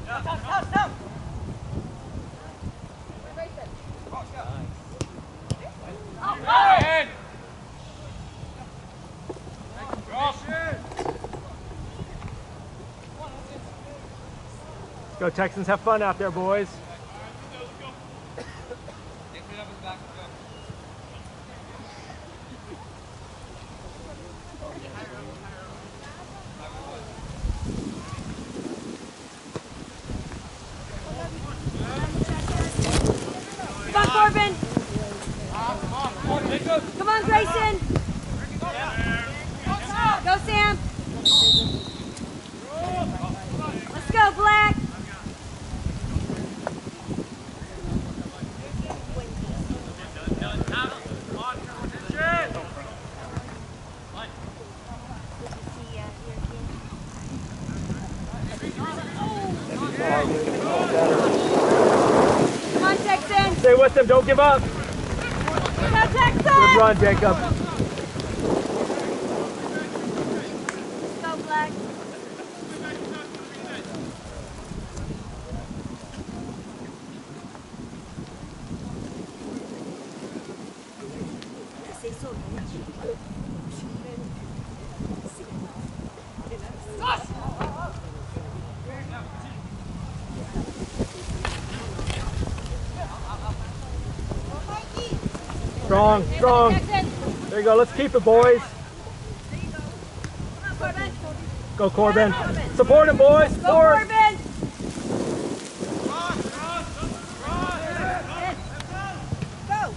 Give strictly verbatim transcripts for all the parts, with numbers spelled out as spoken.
Go Texans, have fun out there, boys. Come on, Corbin. Come on, Grayson. Go, Sam. Let's go, Black. Come on, Texan. Stay with them, don't give up. Come on, Texan. Good run, Jacob. Let's go, Black. Strong, strong. There you go, let's keep it, boys. Go, Corbin. Support him, boys. Go, Support. Corbin. Go.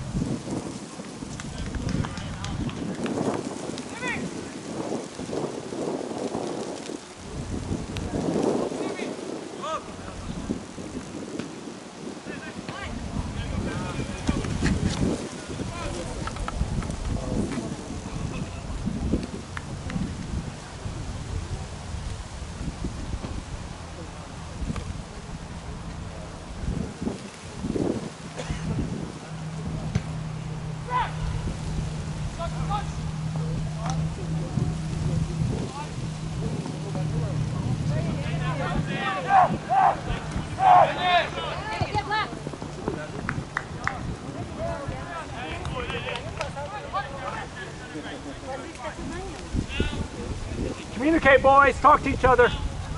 Communicate, boys. Talk to each other.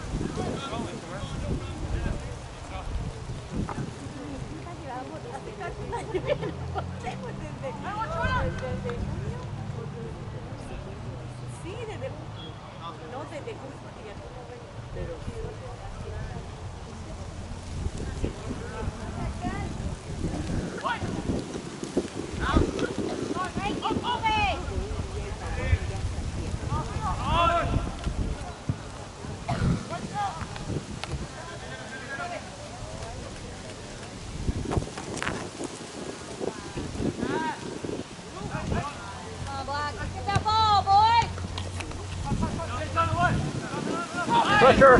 Pressure.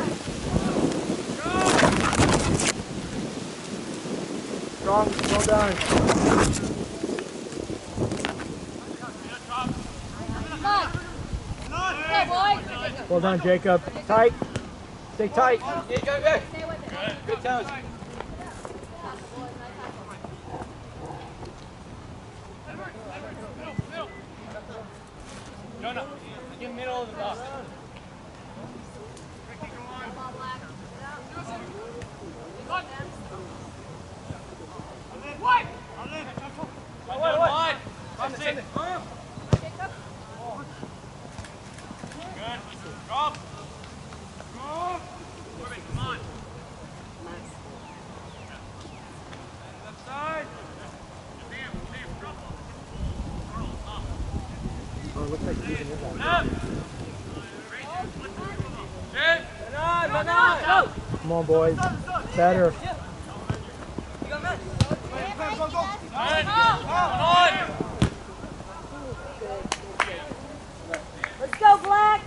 Strong, well done. Well done, Jacob. Tight. Stay tight. Yeah, go, go. Good toes. Jonah, get middle of the box. Come on, boys. Better. Let's go, Black.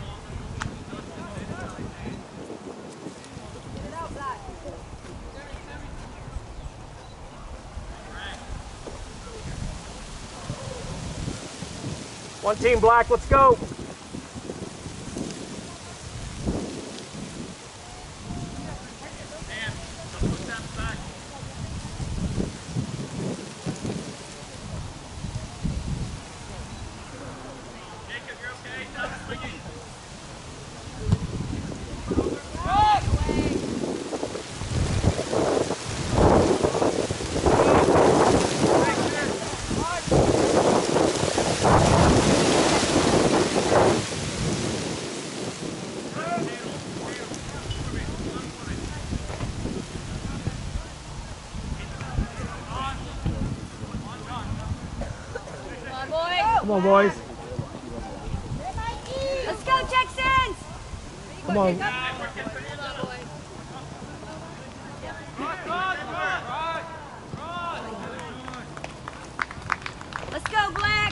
One team, Black. Let's go. Come on, boys. Let's go, Texans! Come on. Let's go, Black!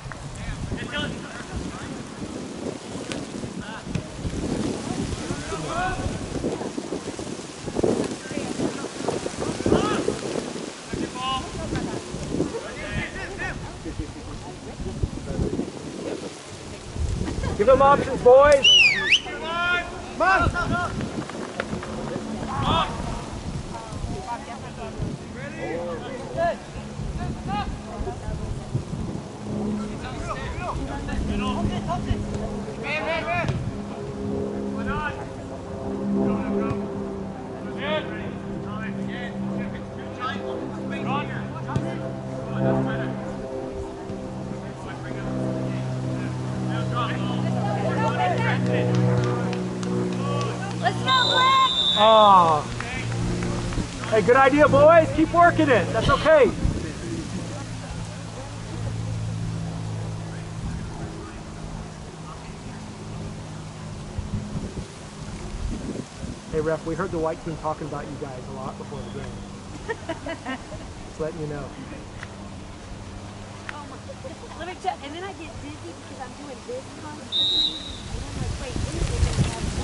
Give them options, boys. Come on. Let's go, Black! Oh. Hey, good idea, boys. Keep working it. That's okay. Hey, ref, we heard the white team talking about you guys a lot before the game. Just letting you know. Let me tell, and then I get dizzy because I'm doing this constantly, and I'm like, wait, when is it going to have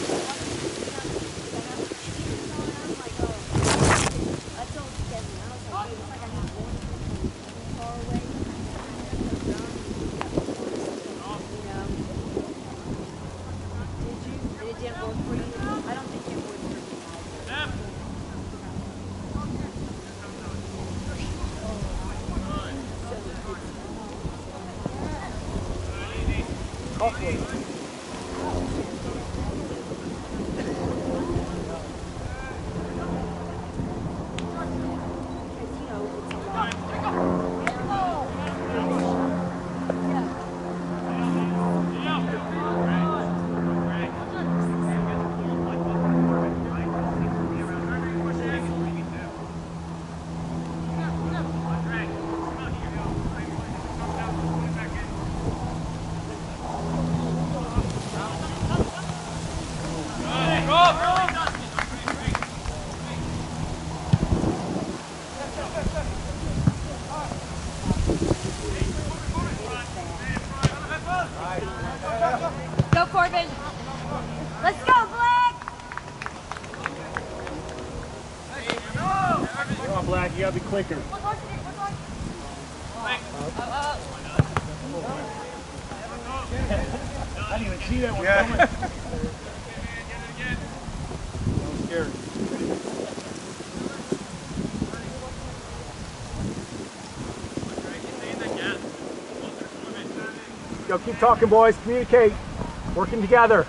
I'm like, oh, I told Stephanie, I was like, hey, it's like I need one far away. You know? Did you? It didn't work for you? I don't think it would for me either. Hopefully. Go, Corbin! Let's go, Black! Come on, Black. You gotta be quicker. I didn't even see that one coming. I'm scared. Yo, keep talking, boys. Communicate. Working together.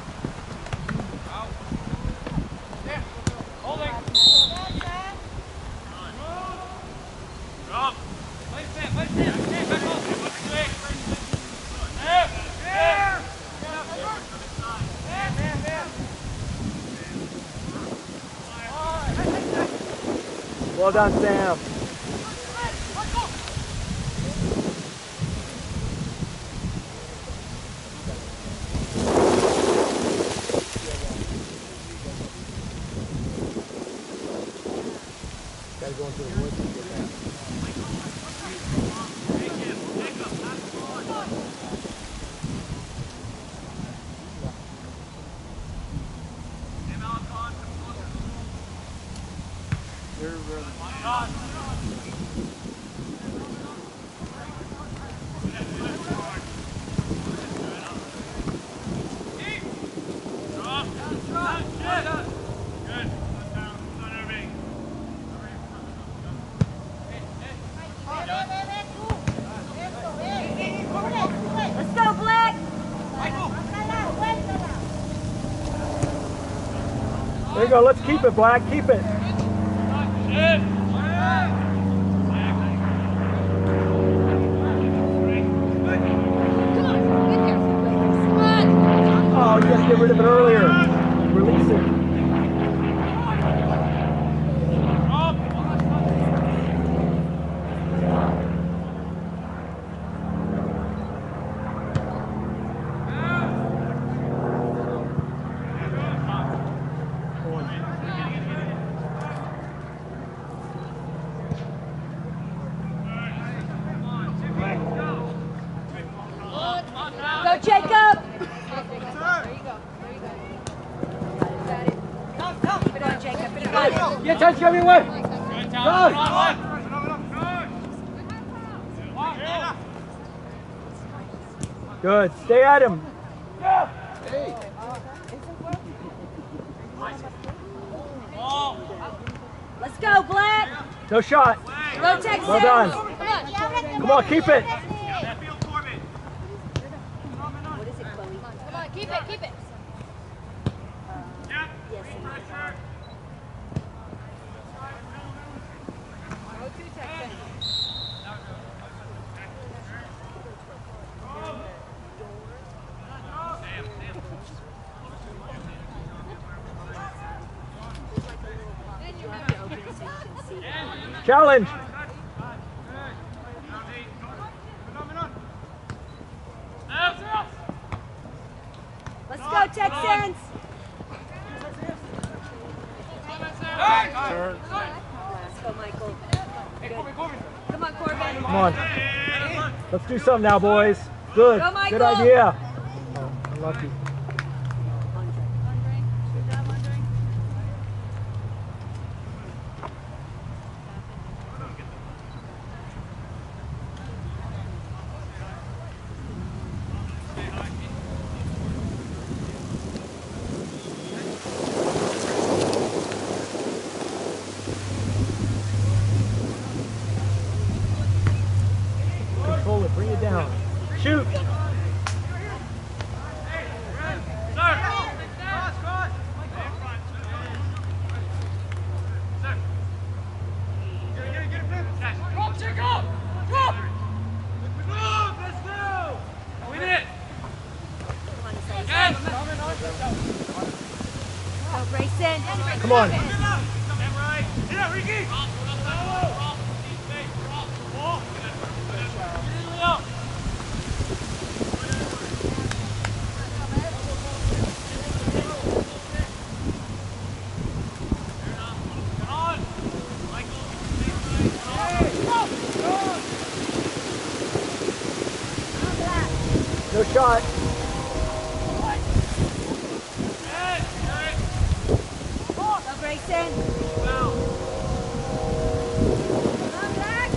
Well done, Sam. Gotta go into the woods and get that. Let's go, Black! There you go. Let's keep it, Black. Keep it. Oh, you gotta get rid of it earlier. Release it. Yeah, touch coming away. Good, Go. Tom. Come on. Good. Stay at him. Hey. Let's go, Black. No shot. Go, Texas. Well done. Come on. Come on, keep it. What is it, Chloe? Come on, keep it, keep it. Yes. Go to Texas. You have to open it so you can see. Challenge. Let's go, Texans. Let's go, Michael. Good. Come on, Corbin. Come on. Let's do something now, boys. Good. Go, Michael. Good idea. Oh, unlucky. Control it. Bring it down. Shoot. Go, Grayson. Come on. No shot. Go, Grayson. Come on, Black.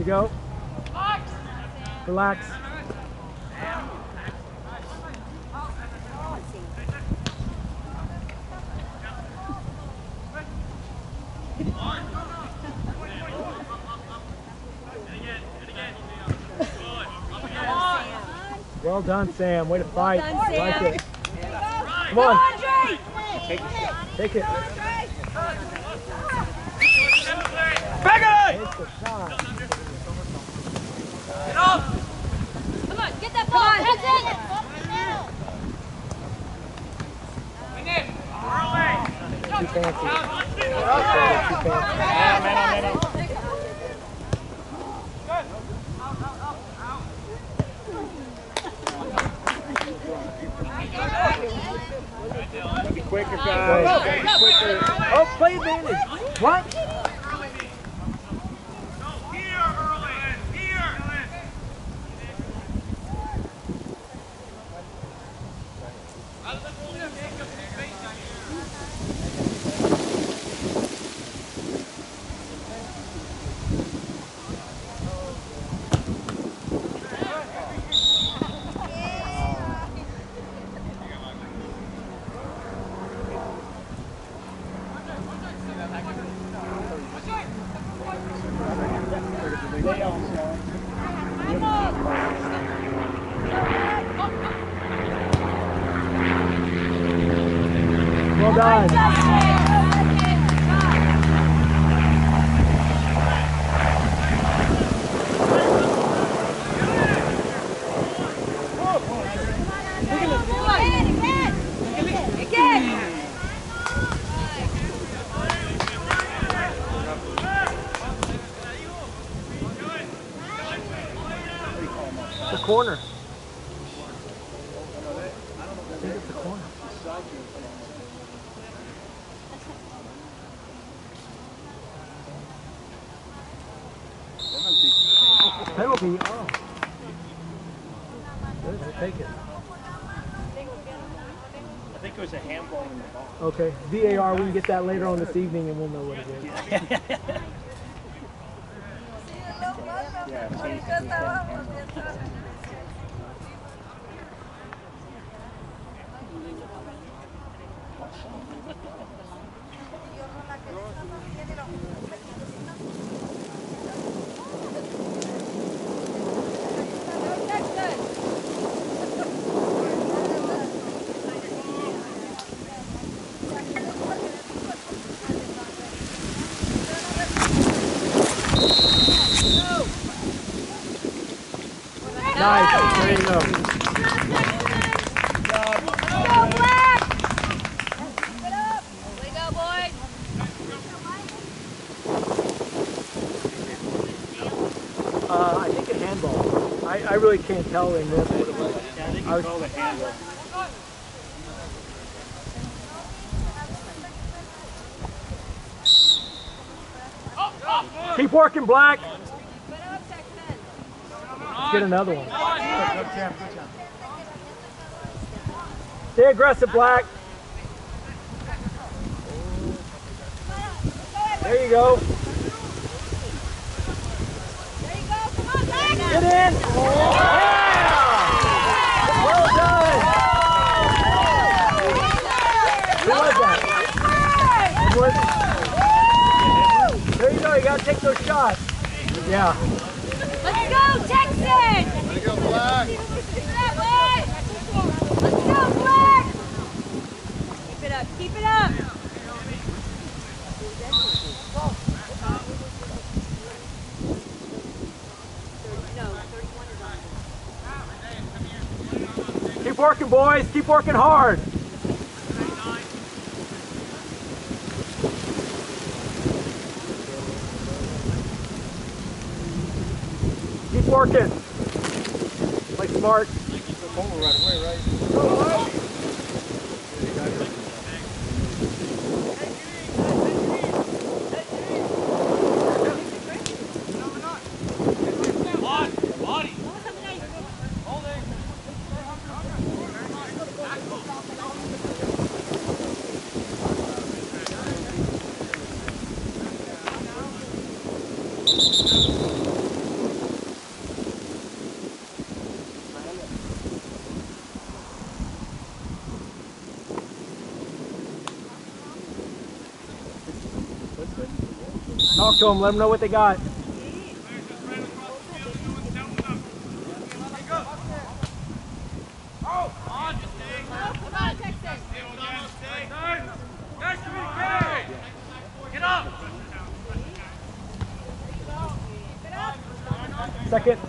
go. Relax. Well done, Sam. Way to fight. Well done, Like Sam. it. Come on. Andre! Take it. Take it. Back it! Take the shot. Get up! Come on, get that ball. That's it. Too fancy. Too fancy. Be quicker, guys. Be quicker. Oh, play advantage. What? Well done. The corner. I think it's the corner. Penalty. Oh. Good. We'll take it. I think it was a handball in the ball. Okay. V A R. We can get that later on this evening, and we'll know what it is. Nice. There you go. Way to go, boys. Uh, I think a handball. I, I really can't tell in this what it was. Yeah, I think I you was- called a handball. Keep working, Black. Let's get another one. Stay aggressive, Black. There you go. Get in. Yeah! Well done. Who was that? Who was it? There you go. You got to take those shots. Yeah. Let's go, Texas! There you go, Black. Let's go, Black! Keep it up, keep it up! Keep working, boys. Keep working hard. Keep working. Play smart. Right away, right? Talk to them, let them know what they got. Second.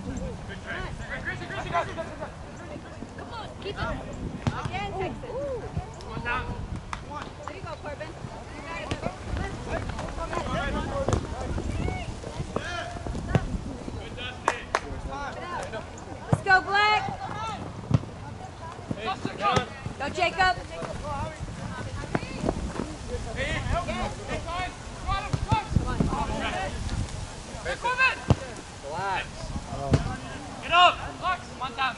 Come on, keep it. Again, Texas. One down. There you go, Corbin. You got it. Let's go, Black. Go, Jacob. Relax. Get up! Lux, one time.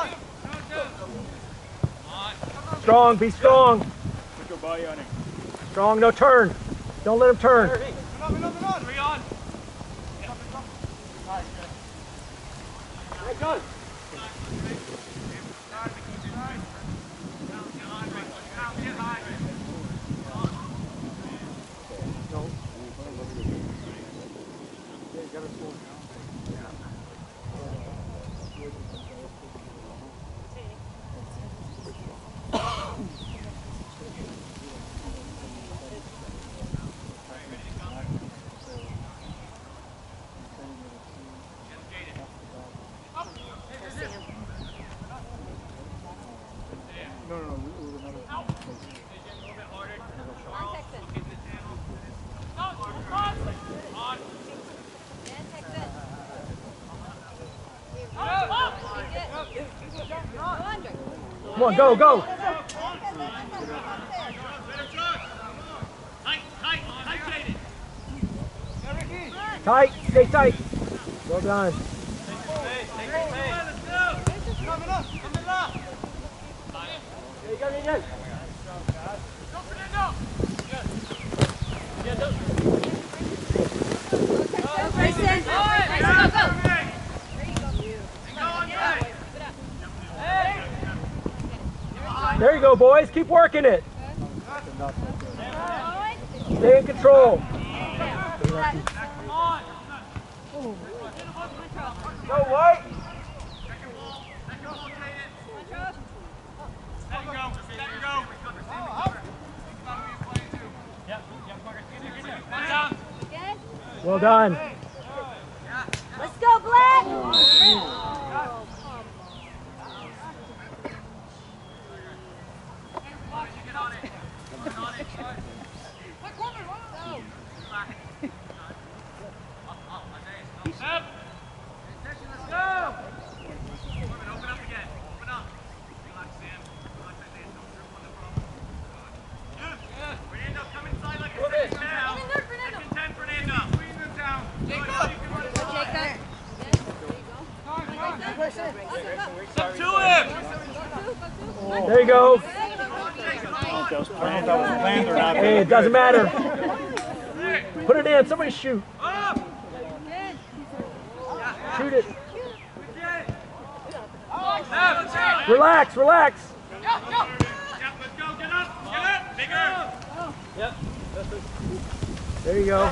Strong, be strong. Put your body on it. Strong, no turn. Don't let him turn. Three on. Go. No, no, no. We, we were not at the place. On, Texas. Yeah, Texas. Go, Andre. Come on, go, go. Tight, tight, tight, Jaden. Tight, stay tight. Well done. Coming up, coming up. There you go, there you go. Go, Fernando. Go, Grayson. Grayson, go, go. There you go, boys. Keep working it. Stay in control. Go, White. Well done. Let's go, Black. There you go. I don't know if that was planned, that was planned or not. Hey, it doesn't matter. Put it in. Somebody shoot. Shoot it. Relax, relax. There you go.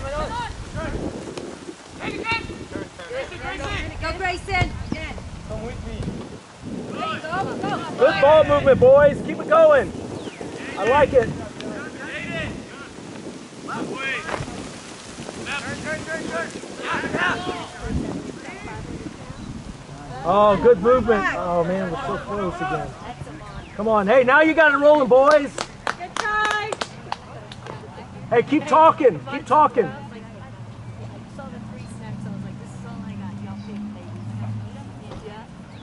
Go, Grayson. Come with me. Go, go. Good ball movement, boys. Keep it going. I like it. Oh, good movement. Oh, man, we're so close again. Come on. Hey, now you got it rolling, boys. Good try. Hey, keep talking. Keep talking. I saw the three snacks. I was like, this is all I got. Y'all pick, baby. Yeah.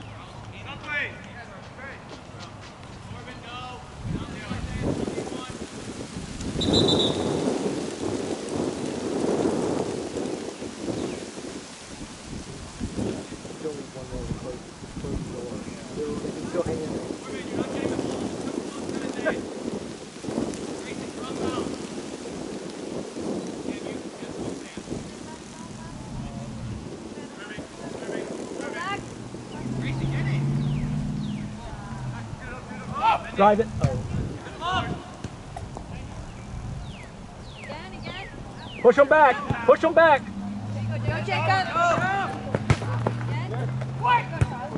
Drive it. Oh. Again, again. Push them back. Push them back. Go, Jacob. Go. Quick.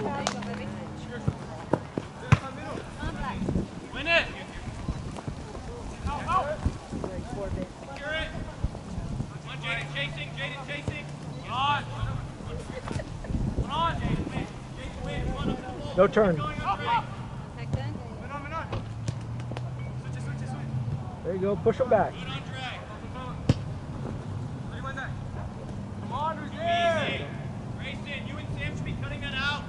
Win it. Out, out. Secure it. Come on, Jaden chasing. Jaden chasing. Come on. Come on, Jaden. Win. Jaden win. One up the ball. No turn. Going up. Back then. Win on, win on. Switch it, switch it, switch. There you go. Push them back. Good on drag. Come on, who's there? Grayson, you and Sam should be cutting that out.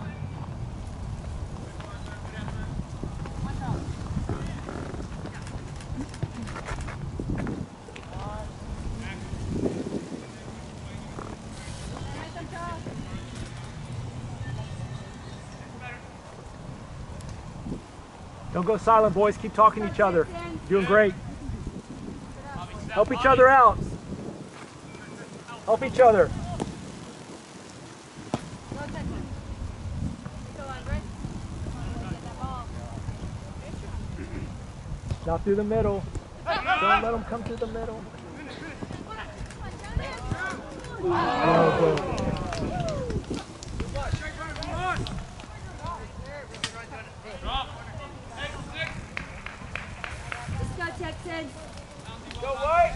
Don't go silent, boys. Keep talking to each other. Doing great. Help each other out. Help each other. Go, Texan. Go, Andre. Get that ball. Not through the middle. Don't let them come through the middle. Oh, good. Let's go, Texan. Go white.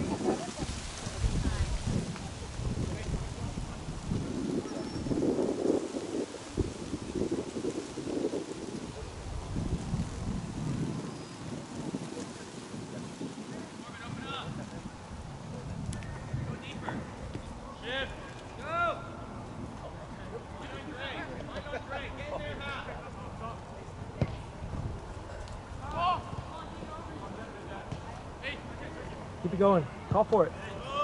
Keep it going. Call for it.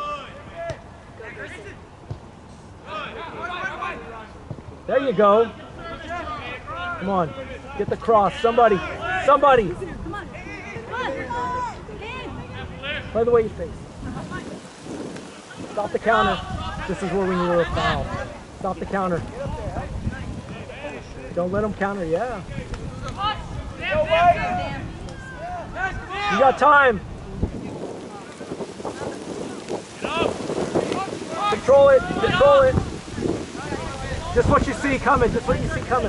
There you go. Come on. Get the cross. Somebody. Somebody. Come on. Come on. In. Play the way you face. Stop the counter. This is where we need a foul. Stop the counter. Don't let them counter. Yeah. You got time. Control it. Control it. Just what you see coming. Just what you see coming.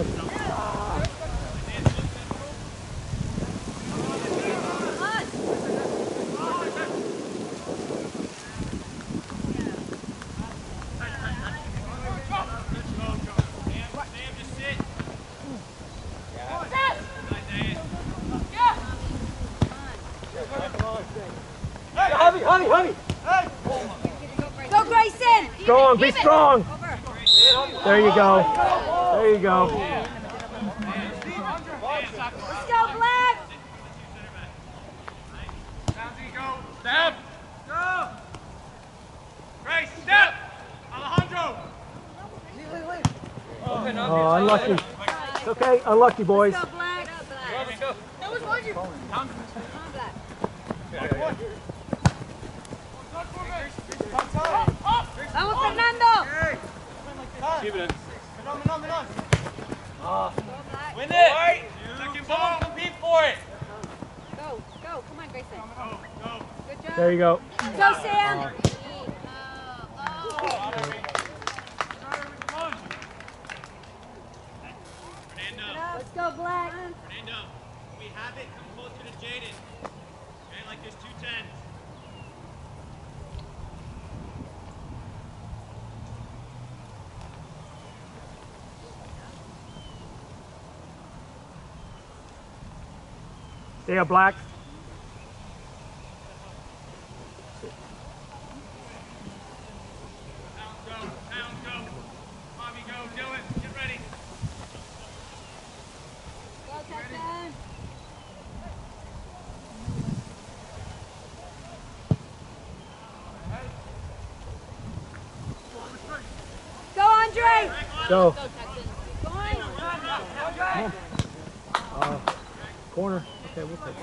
Honey, honey, honey. Go, Grayson. Strong. Be strong. Over. There you go. There you go. Let's go, Black. Step. Go. Grace, step. Alejandro. Oh, unlucky. It's okay. Unlucky, boys. Let's go, Black. Go. That was one. Come on, Black. Vamos, Fernando. Keep it in. Win it! Second ball, compete for it! Go, go. Come on, Grayson. Go, go. Good job. There you go. Go, Sam. Fernando, Let's go, Black. Fernando, when we have it, come closer to Jaden. Okay, like there's two tens. Stay up, Black. Pound, go, pound, go. Bobby, go, do it. Get ready. Go, Texan. Go, Andre. Go. Go, Texan. Going. Uh, corner. Okay, we'll take it.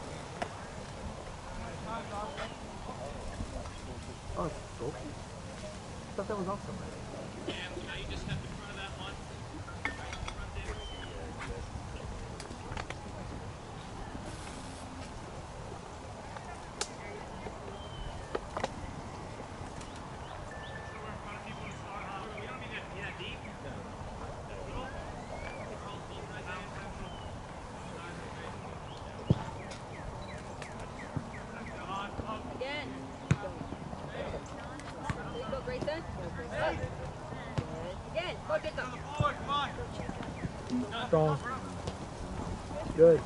Oh, it's goal. I thought that was awesome. Yeah, you just step in front of that one. Front there. Strong. Good.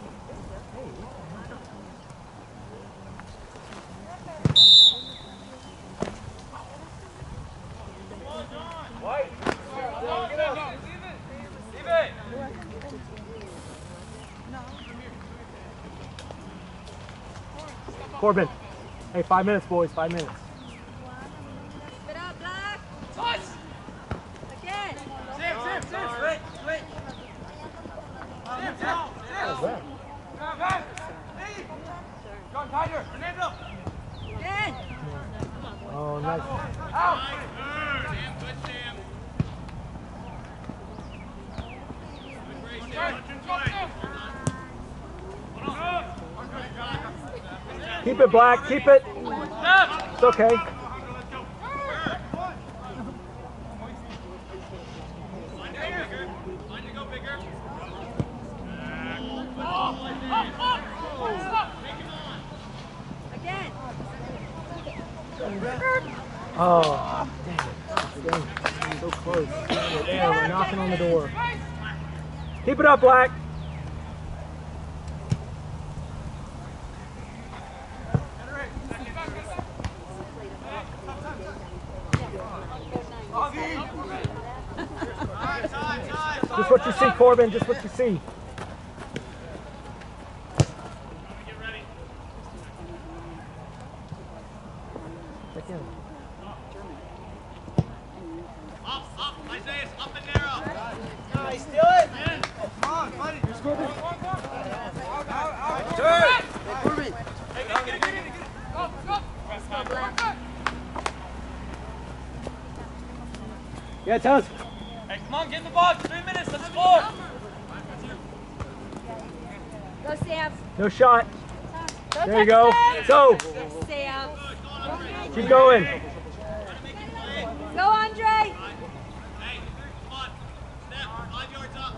Corbin. Hey, five minutes, boys. Five minutes. Spit up, Black. Again. Sam, Sam, Sam. Switch, switch. Sam, Sam. How's that? Come back. Hey. John Tiger. Fernando. Again. Oh, nice. Out. Sam, good, Sam. Keep it, Black. Keep it. It's okay. Again. Oh, dang it. Dang it. So close. Yeah, we're knocking on the door. Keep it up, Black. Just what you see, Corbin. Just what you see. Check in. Up, up, Isaiah, up and narrow. Nice, Dylan. Come on, buddy. Here's Corbin. Turn. Hey, Corbin. Hey, get it, get it, get it. Go, go. Yeah, Taz. Hey, come on, get in the box. Three minutes, let's score. Go, Sam. No shot. There you go. Go. Sam. Keep going. Go, Andre. Hey, come on. Step, five yards up.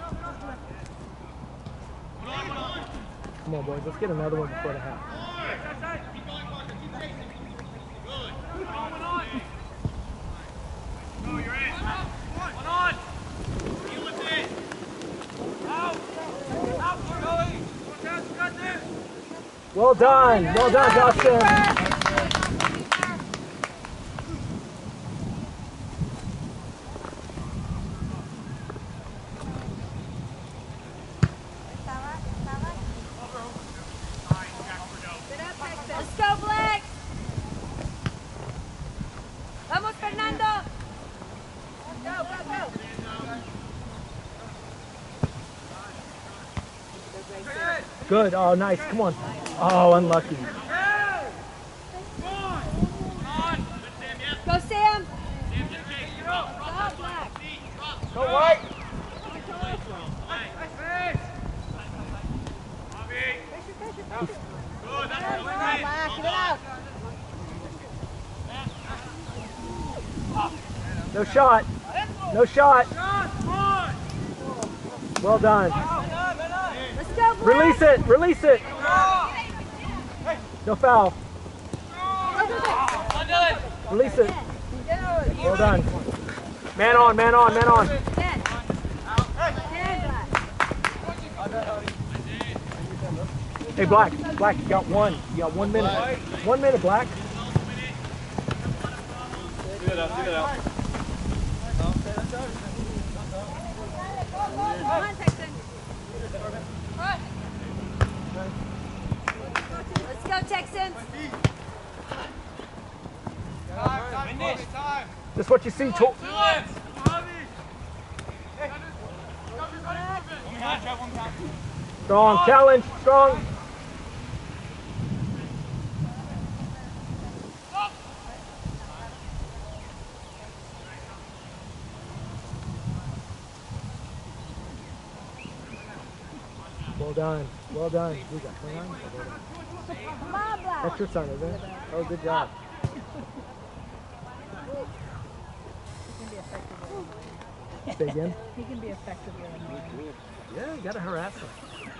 One on, one on. Come on, boys. Let's get another one before the half. Keep going, Parker. Keep chasing. Good. One on, one on. Go, you're in. One on. Deal with it. Out. Out, we're going. Got this. Well done. Well done, Justin. Let's go, Black. Vamos, Fernando. Go, go, go. Good. Oh, nice. Come on. Oh, unlucky. Go, Sam. Go, Black. Go white. No shot. No shot. Well done. Let's go, Black. Release it. Release it. No foul. Release it. Well done. Man on, man on, man on. Ten. Ten, Black. Hey, Black. Black, you got one. You got one minute. One minute, Black. Figure it out, figure it out. Come on, Texan. Let's go, Texans. Just what you see. To strong. Challenge. Strong. Well done. Well done. We got twenty-nine. Come on, Black. That's your son, isn't it? Oh, good job. Say again? He can be effective with him. Yeah, you gotta harass him.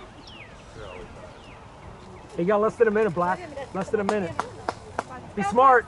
Hey, you got less than a minute, Black. Less than a minute. Be smart.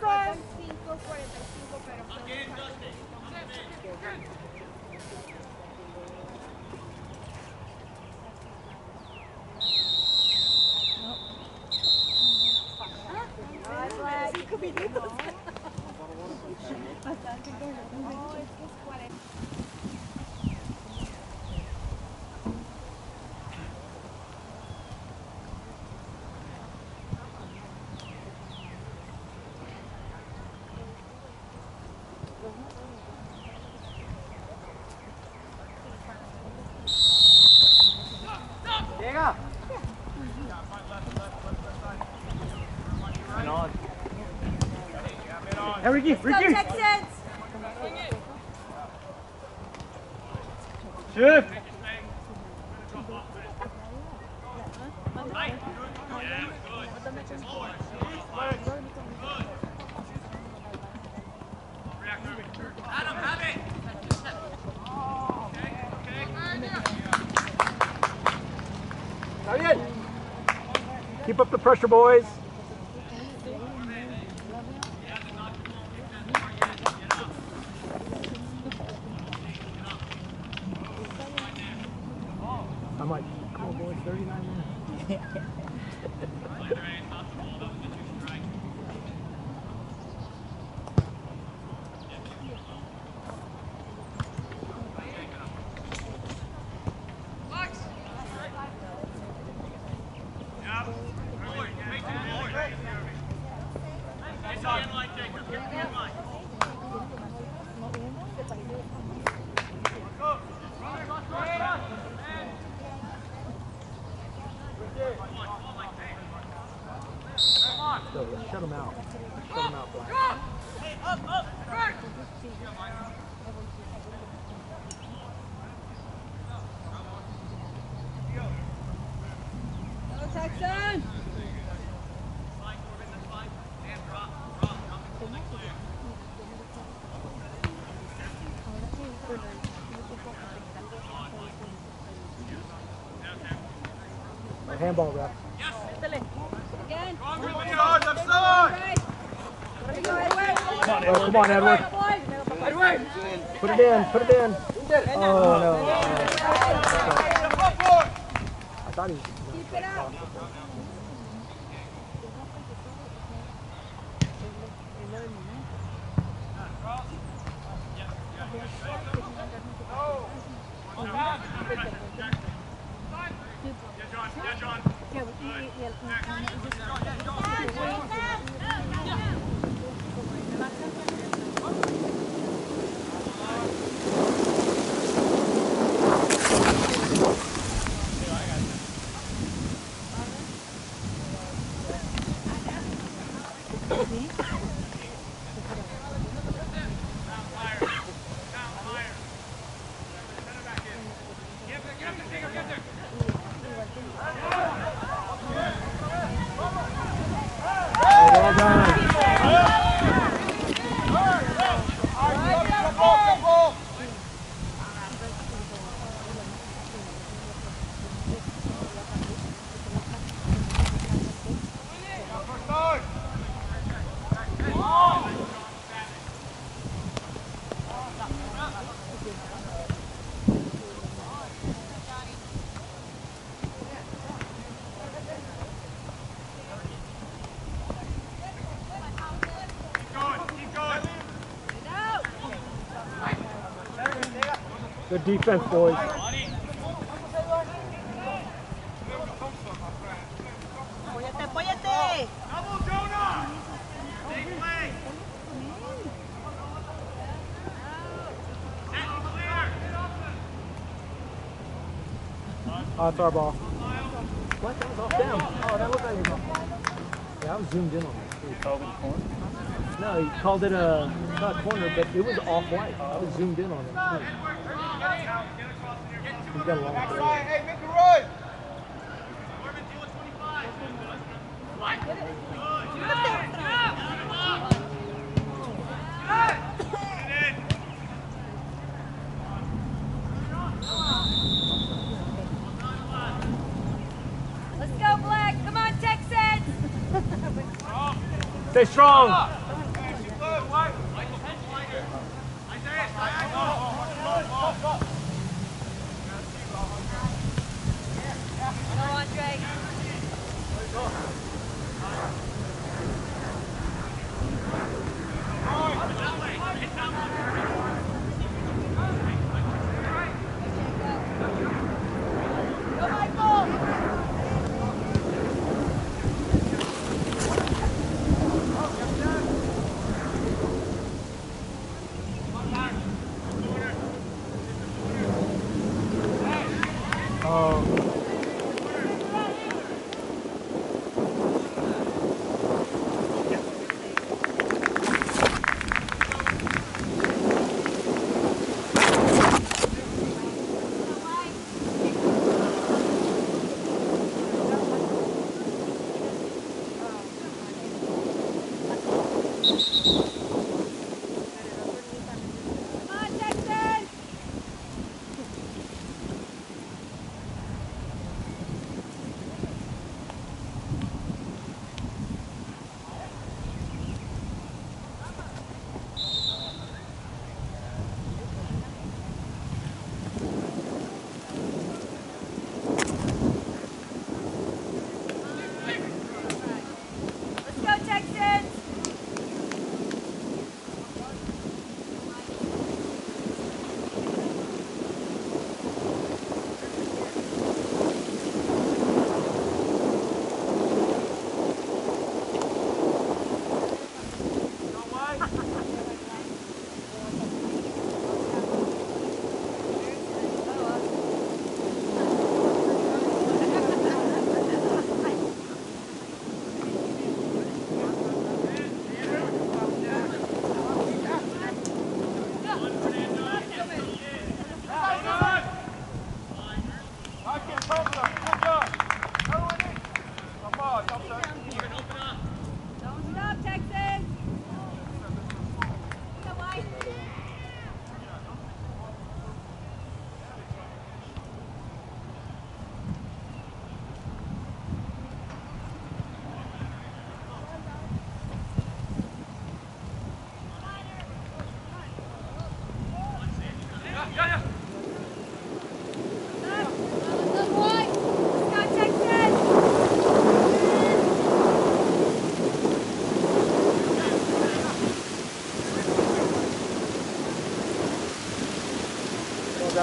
Hey, Ricky, Let's go, Ricky. Texans! Shift. Adam, have it. Está bien. Keep up the pressure, boys. I'm like, come on, boys, thirty-nine minutes. So let's shut them out. Let's shut them out, Black. Go, Texan! Right, handball, ref. Again. Oh, come on, Edward. Put it in, put it in. Oh, no. I thought he was. Keep it out. Well done. Good defense, boys. Apóyate, apóyate. Double Jonah! Big play! Set and clear! Oh, it's our ball. What? That was off down. Oh, that looked like it was off. Yeah, I was zoomed in on that. You called it a corner? No, he called it a, not a corner, but it was off white. I was zoomed in on it. Too. He's got a long career. Hey, make a run! Corbin, deal with twenty-five. What? Good. Put it in. Let's go, Black. Come on, Texans. Stay strong. Go, Andre. Go, Michael.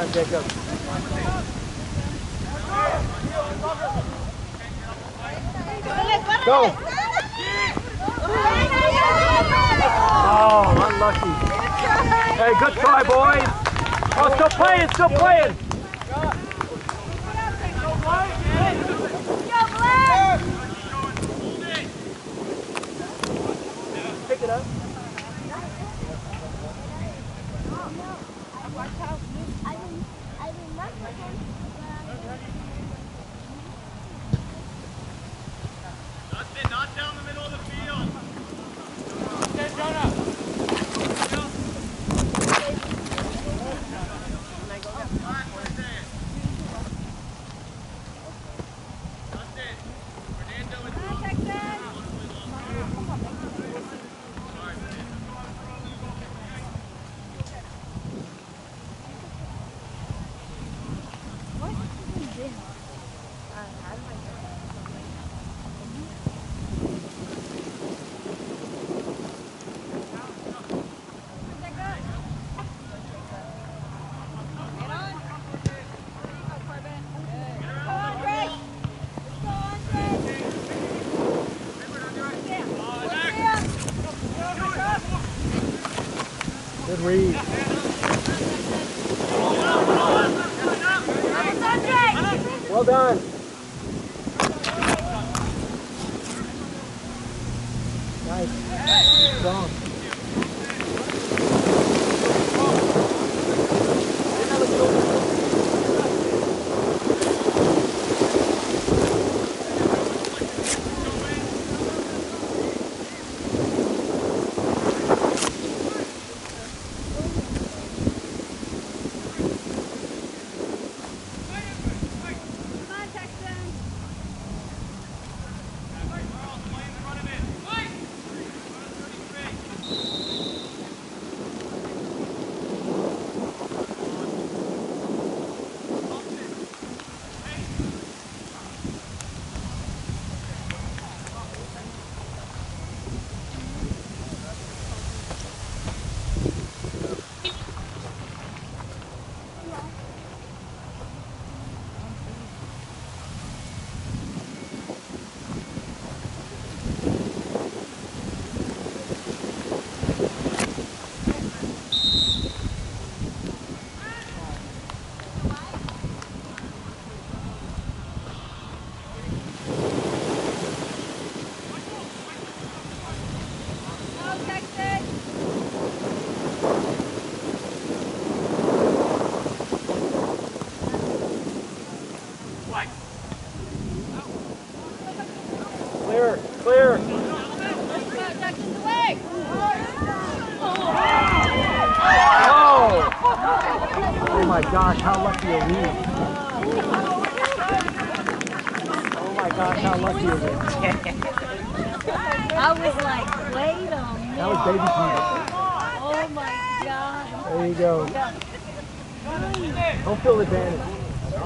time, Jacob. Go. Oh, unlucky. Hey, good try, boys. Oh, still playing, still playing. Pick it up. Dustin, not down the middle of the field. Dustin, Jonah. Dustin, Fernando is Good read. Well done. Nice. Strong. Clear, clear. Oh! Oh my gosh, how lucky are we? Oh my gosh, how lucky are we? I was like, wait a minute. That was baby Jesus. Oh my God. There you go. Don't feel advantage.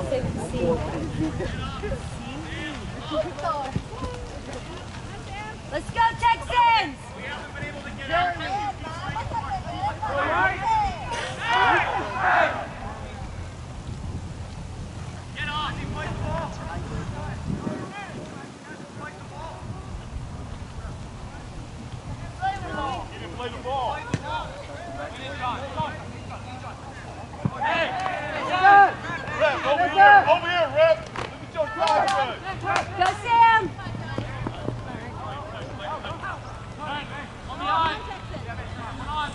Let's go, Texans! we haven't been able to get out there. Get off, he plays the ball. He didn't play the ball. Hey! Rep, over here, over here, Rep. Look at your drive. Go, Sam! On the eye. Come on.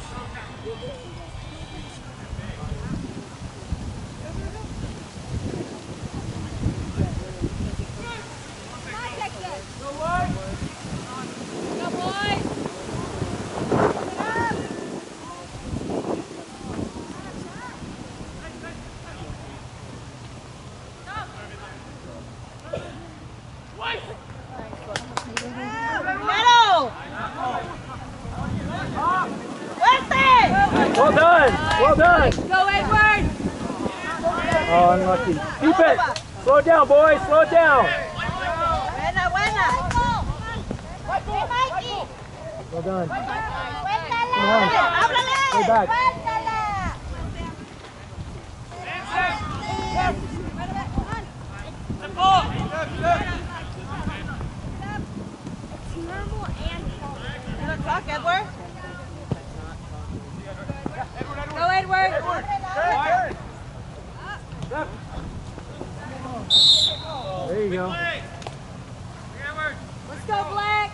Well done, well done. Go, Edward! Oh, unlucky. Keep it. Slow it down, boys. Slow it down. Buena, buena. Well done. Suéltala. Come on. Háblale. Stay back. Suéltala. There you go. Let's go, Black.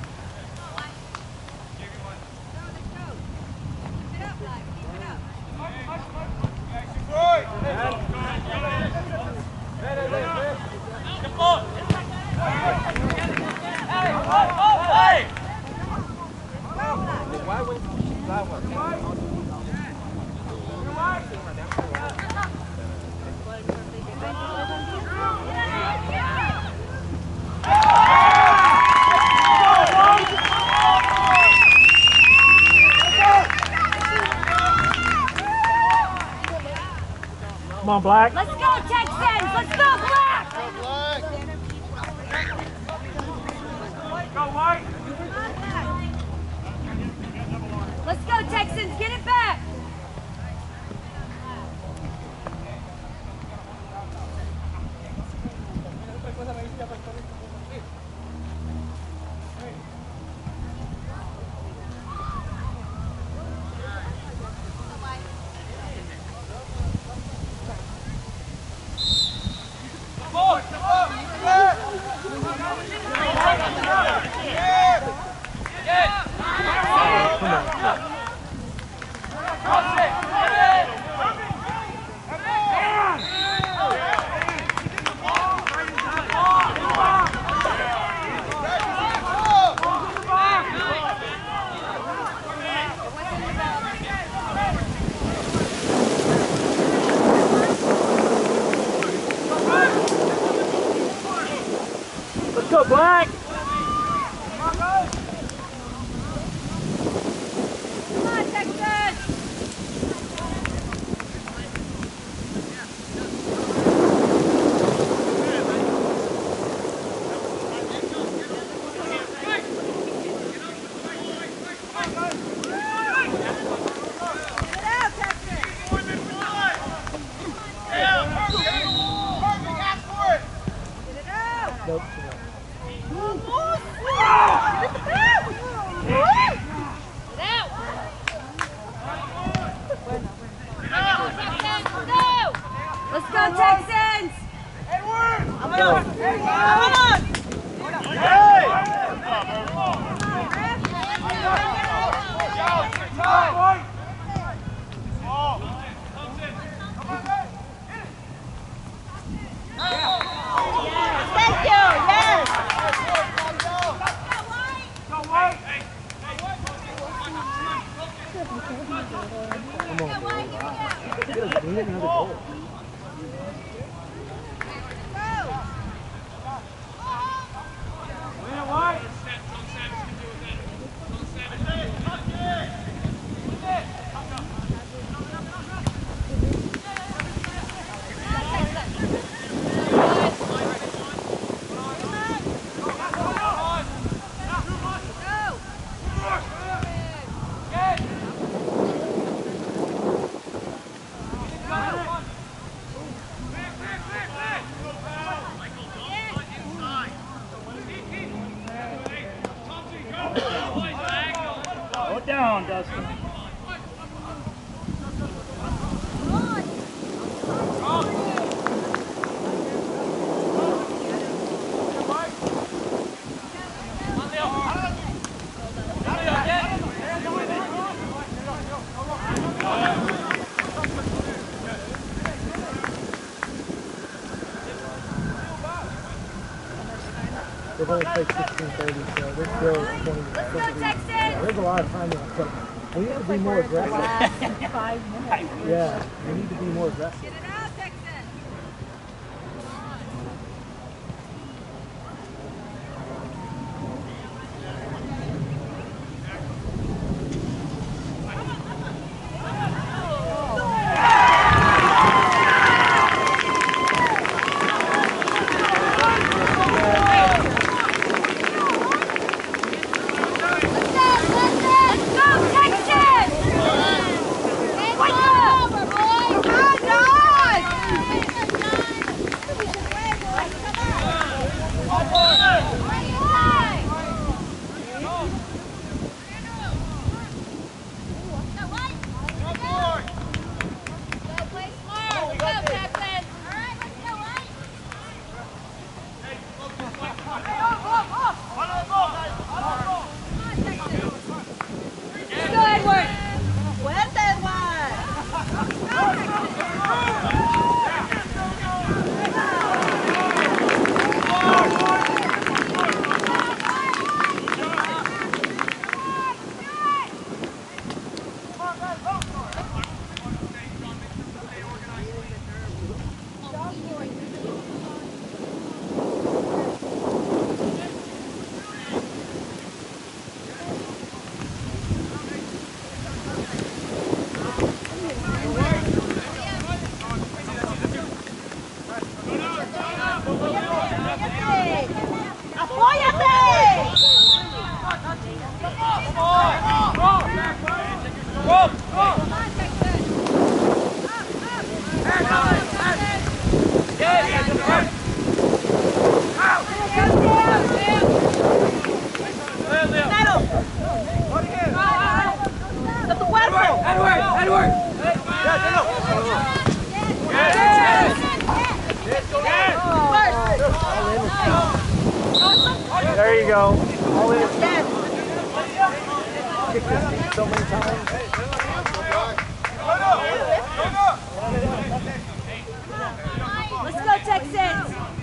Come on, Black. Let's go, Texans. Let's go, Black. Go, White! Let's go, Texans. Get it back. Let's go, Black. Come on, Texans. Nope. Let's go, Texans! Thank you, yes! We need another goal. Go down, Dustin. They've only played sixteen thirty, so there's still twenty. Let's go, Texans! Yeah, there's a lot of time left, but we need to be more aggressive. Five minutes. Yeah, we need to be more aggressive. Get it out, Texans! Let's go, Texans! Wake up! Come on, There you go. All in. Kick this thing so many times. Let's go, Texans!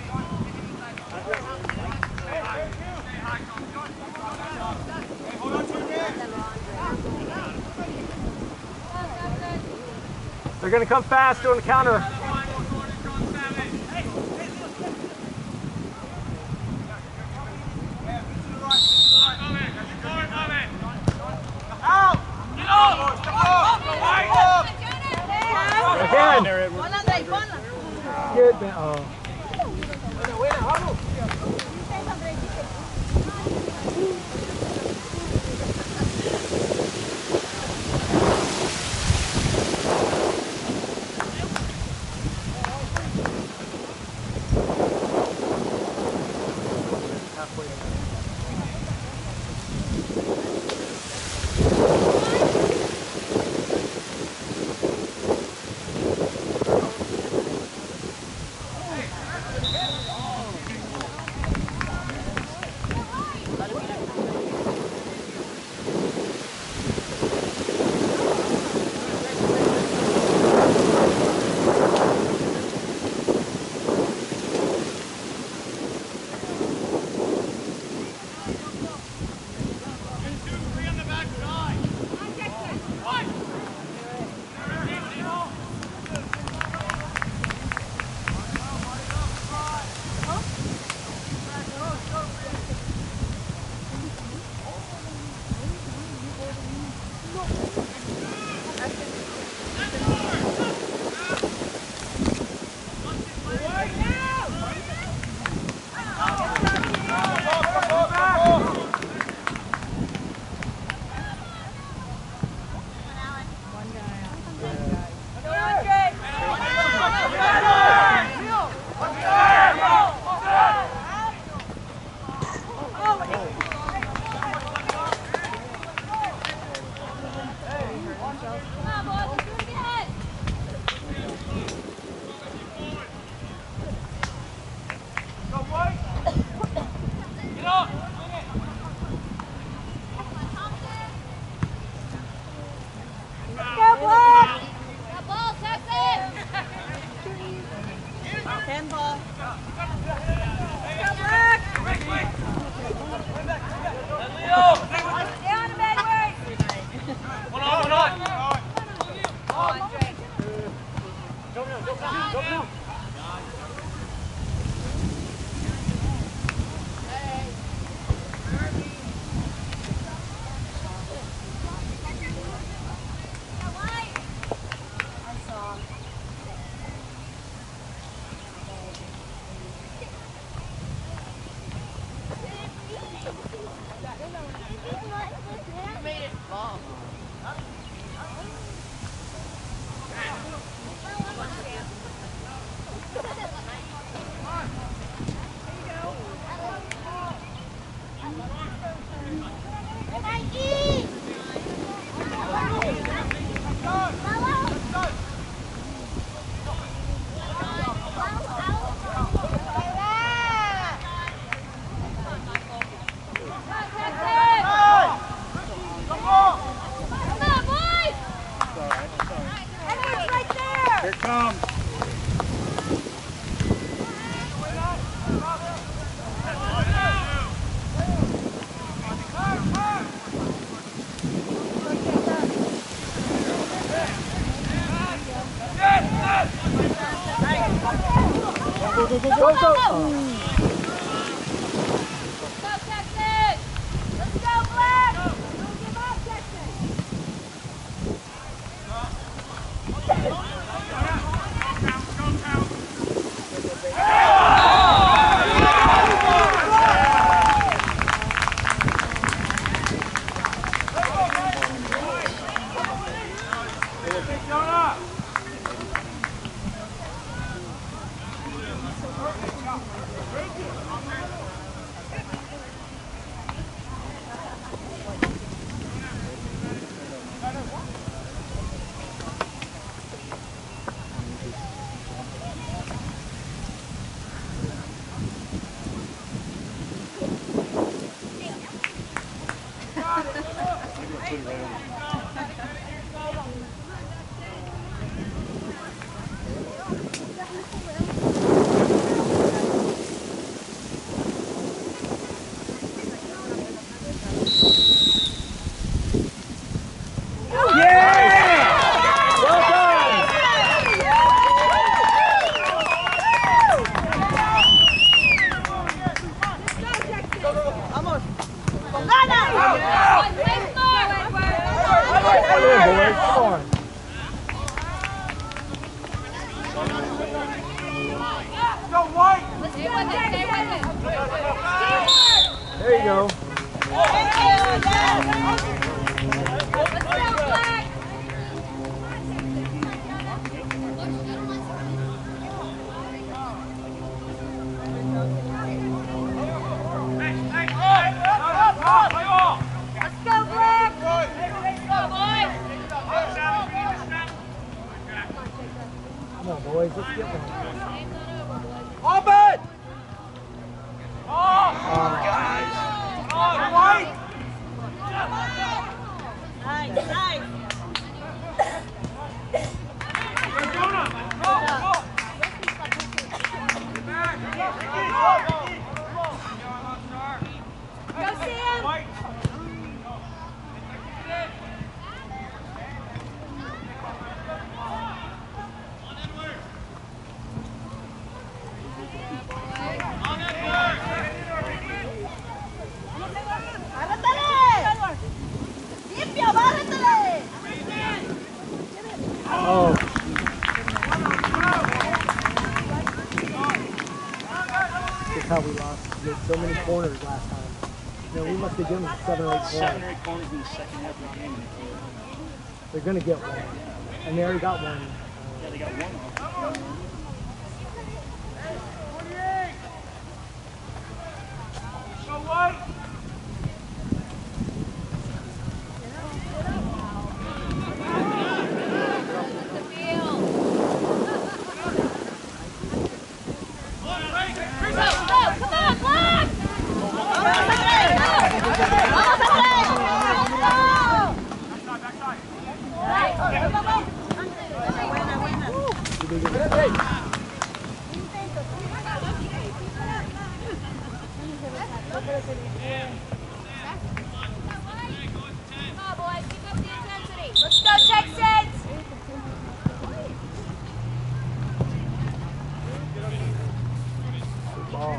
They're going to come fast on the counter. Again. Good man. Oh. Here it comes. Go, go, go, go, go, go. Oh. Oh! Stay with it, stay with it. There you go. Thank you, yes. Let's go, Black. Let's go, Black. Let's go, boys. Come on, boys. Let's get one. Open! Oh, guys. on, White! Nice, nice. Go, Sam. Limpio, bárratele. Oh. That's how we lost. We had so many corners last time. You know, we must have given them seven or eight Seven corners. or eight corners in the second half of the game. They're going to get one. And they already got one. Yeah, they got one. Go, White! Let's go, Texans! Good ball.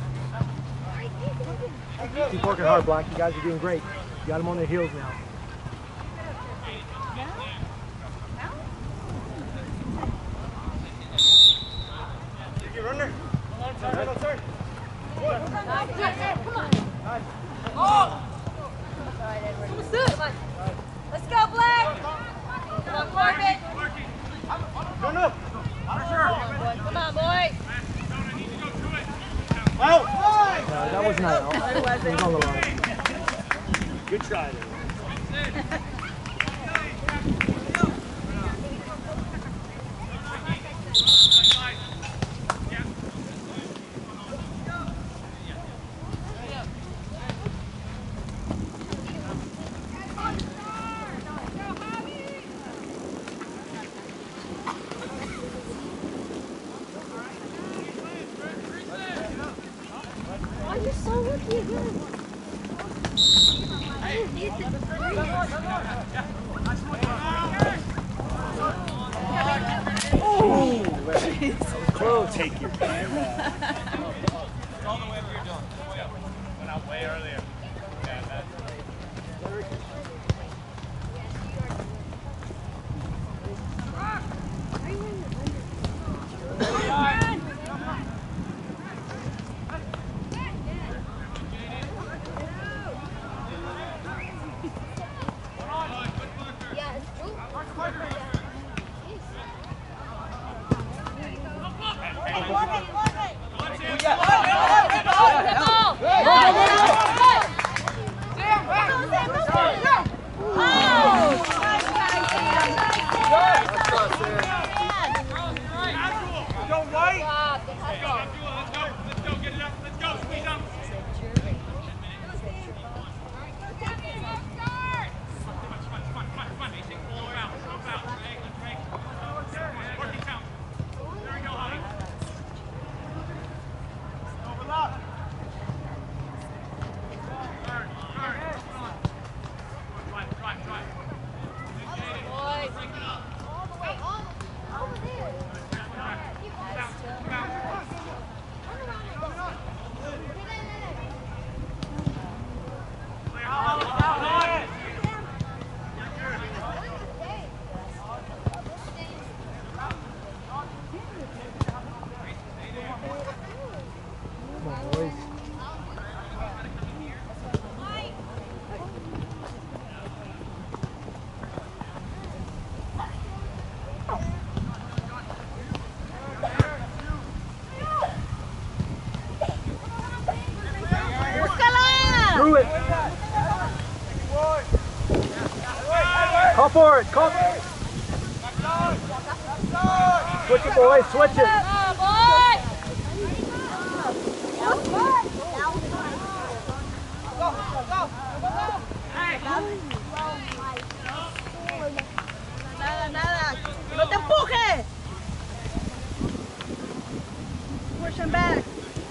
Keep working hard, Black. You guys are doing great. You got them on their heels now. Let's go, Black! Come on, Corbin! Come on, boys! No, that was not out. It was on the line. Good try there. Oh, you're so lucky again. Close. Take your camera. All the way up here, Dylan. Went out way earlier. Yeah, that. through it. Call for it. Call for it. Switch it, boys. Switch it. Nada, nada. No te empuje. Push him back.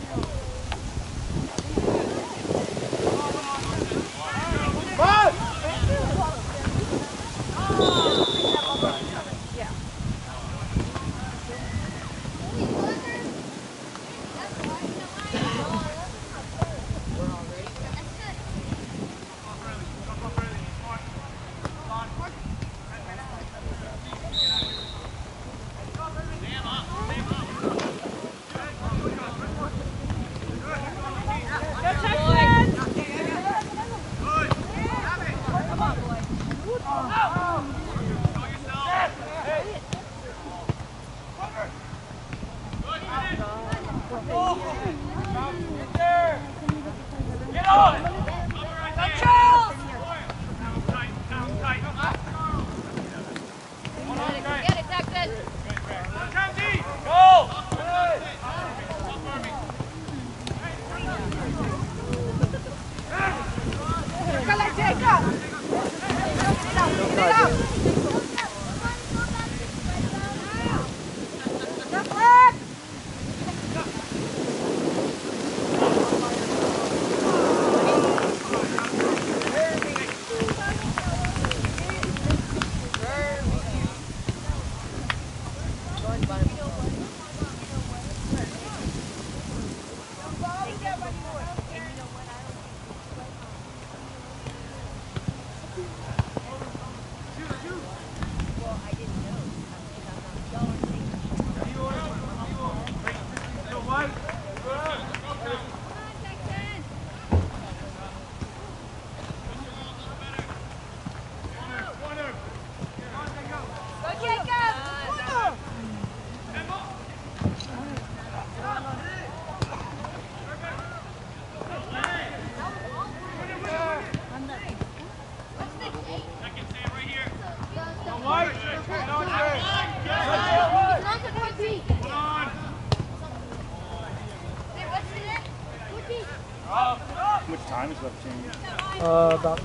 Which time is left change? Uh, about.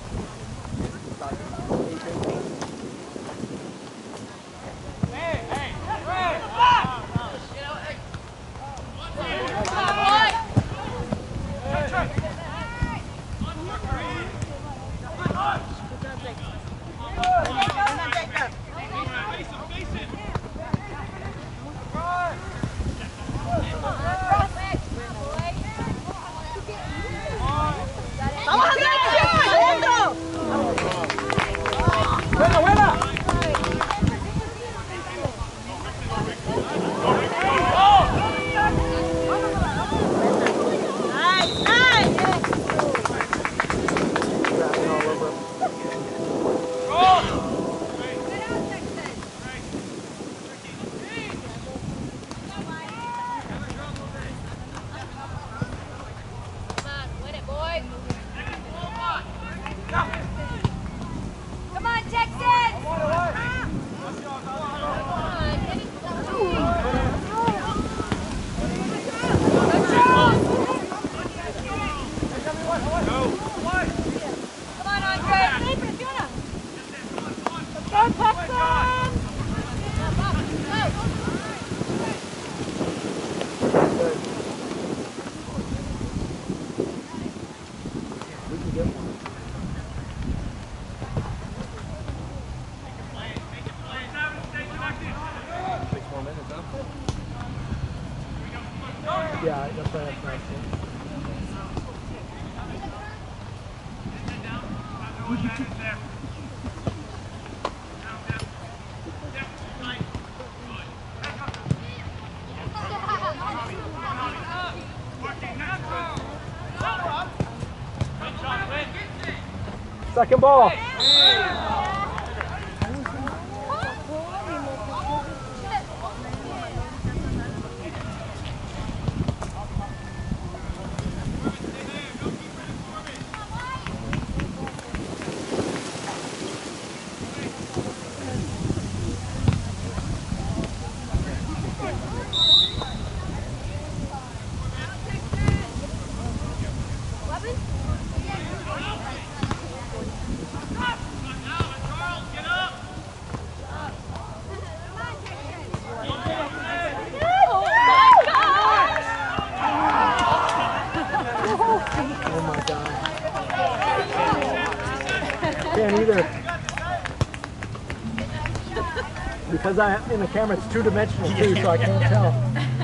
¡Buena, buena! Yeah, that's right. That's nice. Second ball. either. Because I in the camera it's two-dimensional too, so I can't tell.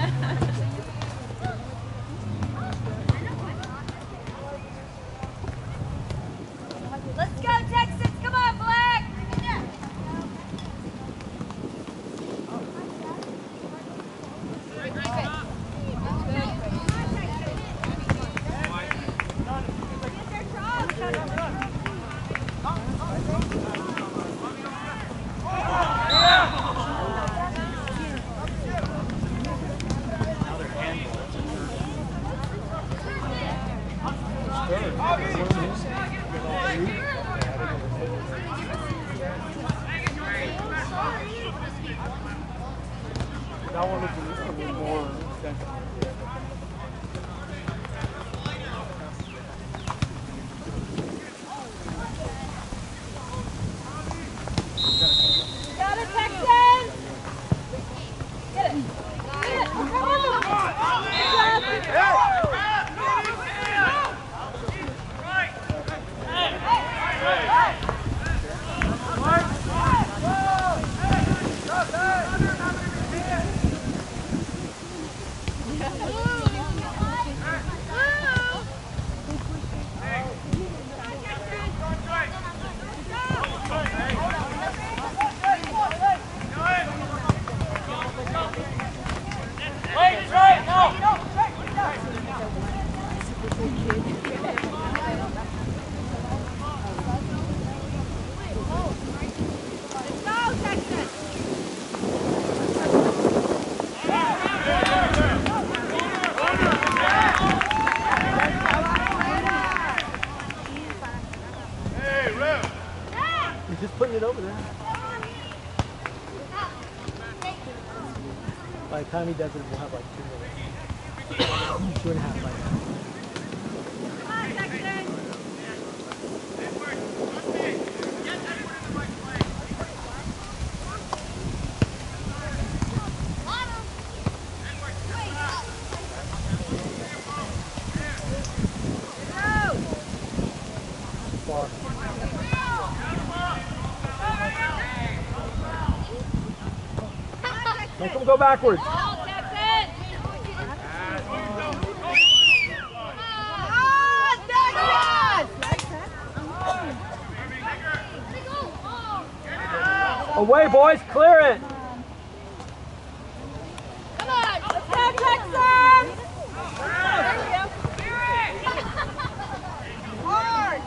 Let's go, Texans! Come on, Black! That one looks a little, a little more extensive. Got it, Texans! Get it! Get it! Come on! Good job! You're just putting it over there. By the time he does it, we'll have like two minutes. Two and a half by now. Far. Make them go backwards. Away, boys, clear it. Come on, let's go, Texans! There we go. Hard!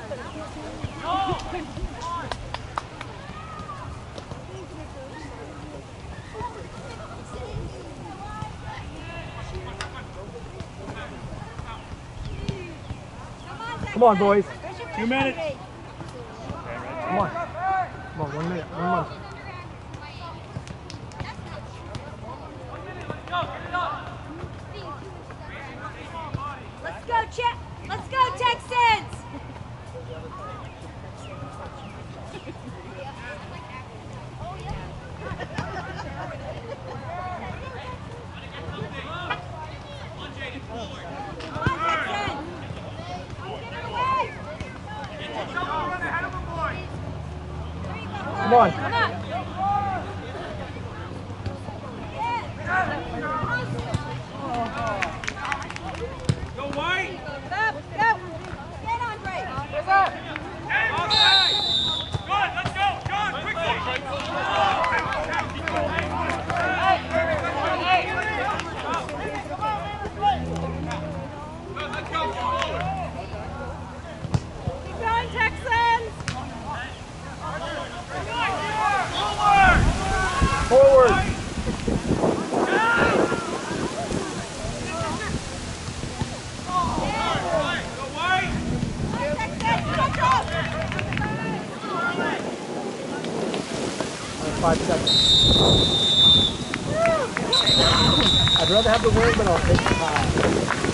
Come on, boys. Two minutes. Come on. Come on, one minute. One minute. Let's go, Chet! Let's go, Texans! Come on. Come on. Go White! Up, up. Get Andre. Where's up? Offside! Good, let's go! John, quickly! Good, let's go! Forward! Keep going, Texans. Forward! Forward. Five seconds. I'd rather have the win, but I'll take the time.